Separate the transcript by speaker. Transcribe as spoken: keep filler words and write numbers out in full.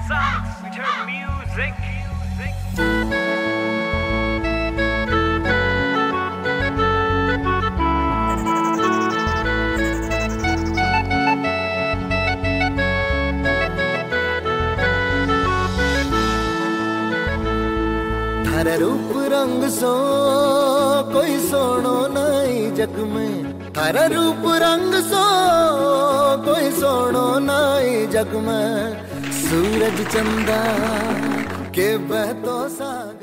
Speaker 1: songs, we turn music.
Speaker 2: थारे रूप रंग सो कोई सोनो नहीं जग में, थारे रूप रंग सो कोई सोनो नहीं जग में, सूरज चंदा के बहतो सा